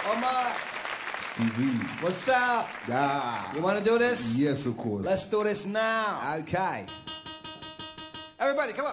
Omar. Stevie. What's up? Yeah. You want to do this? Yes, of course. Let's do this now. Okay. Everybody, come on.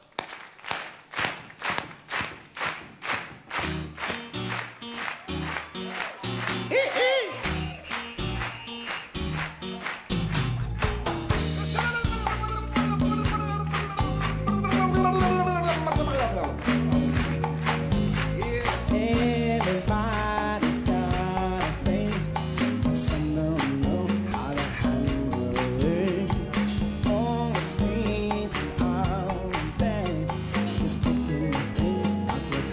Everybody's got a thing, but some don't know how to handle it. Oh, it's sweet and all bad, just taking things up with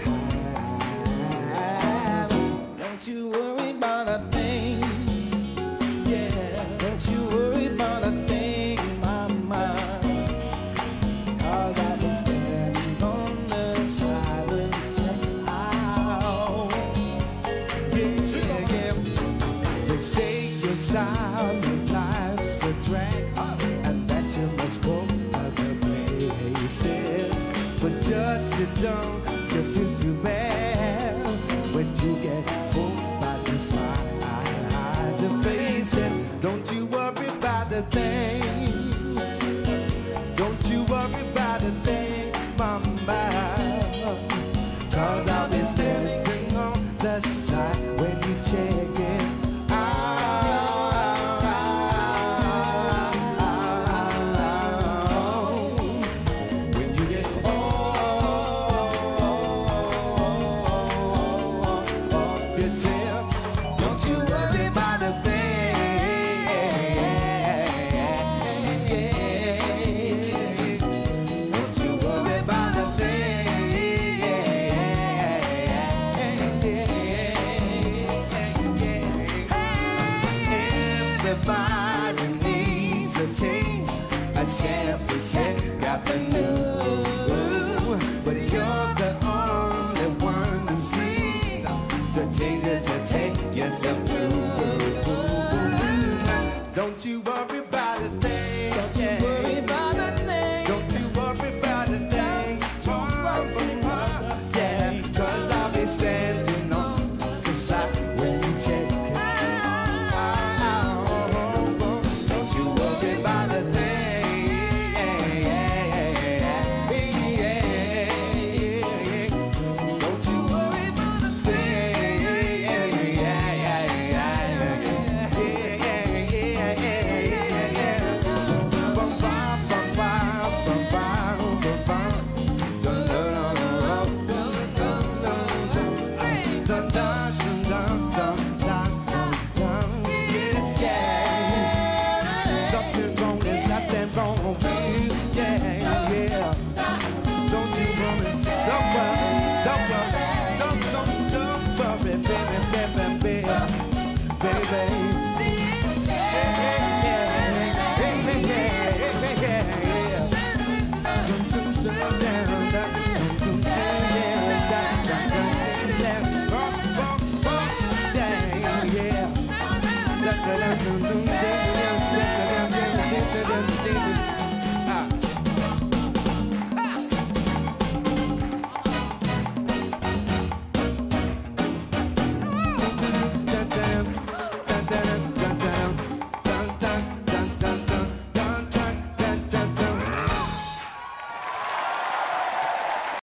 high. Don't you worry about a thing, yeah. Don't you worry about a thing, mama. 'Cause I've been standing on the side and check out. Yeah. They say your style of life's a drag, and that you must go other places. But just you don't, you feel too bad when you get fooled by the smile and faces. Don't you worry about a thing. Don't you worry about a thing, mama. 'Cause I'll be standing